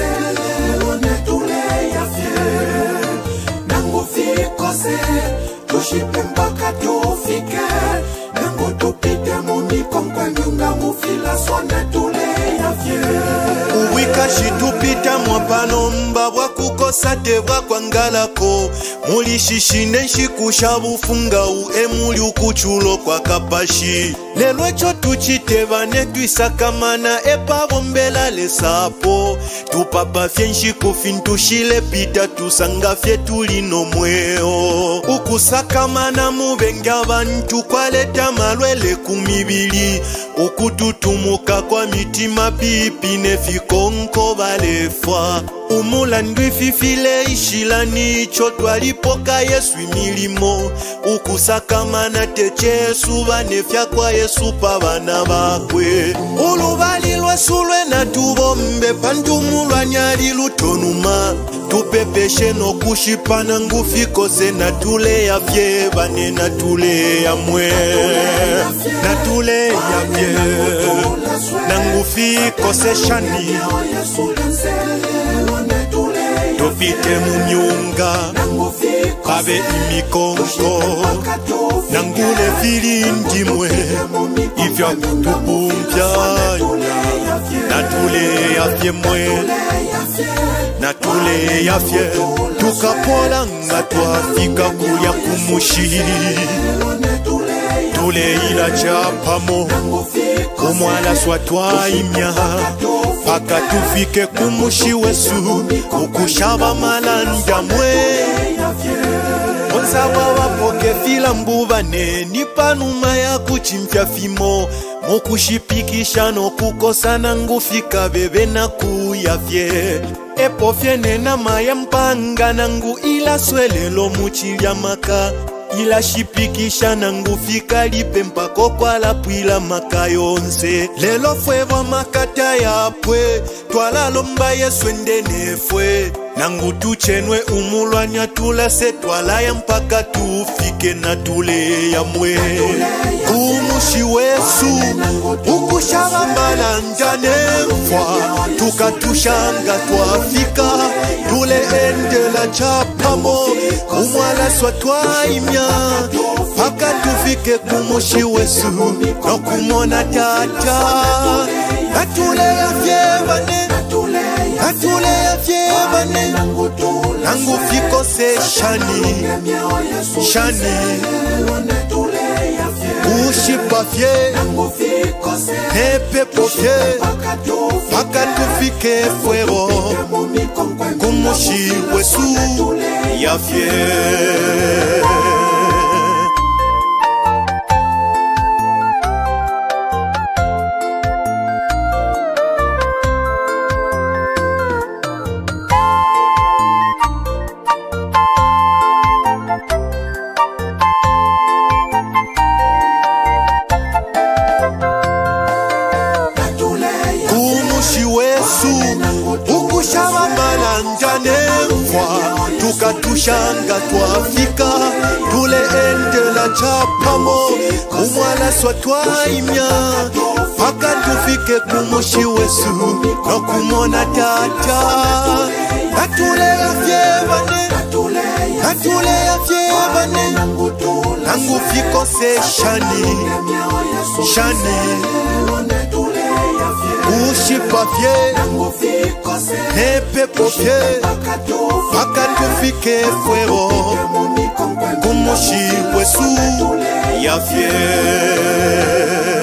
lelo netule ya fie nangu fikose tushipe mpaka tufike nangu tupite mumikongo nyunga mufila sone tule ya fie uwikashi tupita mwapano mbabwa kukosa tebwa kwa ngalako muli shishine nshikusha bufunga emuli ukuchulo kwa kapashi lelo echo tuchitebane twisakamana epabombela lesapo tupapa fye nshikufi ntushile pita tusanga fye tulino mweo ukusakamana mubengi abantu kwaleta malwele kumibili ukututumuka kwa mitima pipi nefikonko balefwa umulandu ififile ishilani cho twalipoka Yesu imilimo ukusakamana techesu banefya kwa Yesu pa bana bakwe ulubali lwesulwe na tubombe pantumulwa nyali lutonuma tupepeshe no kushipana ngufikose na tule ya fye bane na tule ya mwe na tule ya fye na ngufikose shani tupite munyunga kabe imikongo nangule filindi mwe ifya kutubumpya na tule ya fye mwe na tule ya fye tukapola nga twafika kuya kumushi tule ila chapamo umwala swa twaimya paka tufike kumushi wesu ukushaba malanda mwe onzawa wapoke fila mbubane nipanuma ya kuchimpya fimo mokushipikisha no kukosana ngufika bebe na kuyafye epofye nena maya mpanga nangu ila swelelo muchilya maka ila shipikisha nangu fika lipe mpako kwa la pwila maka yonse lelo fwewa makata ya pwe twala lomba Yesu endene fwe nangu tuchenwe umulwanya tula se twala ya mpaka tufike na tule ya mwe kumushi wesu ukushaba malanja mfwa tukatushanga twafika tule endela chapamo umwala swa twaimya paka tufike kumushi wesu no kumona tata atule ya fyebane atule ya fyebane nangu fikose shani shani ushipa fye nepepo fye paka tufike fuego kumushi wesu ya fye ukushaba malanja mfwa tukatushanga twafika tule endela chapamo umwala swa twaimya paka tufike kumushi wesu no kumona tata atule ya fyebane atule ya fyebane nangu fikose shani shani ushipa fye nepepo fye paka tufike fuego kumushi wesu ya fye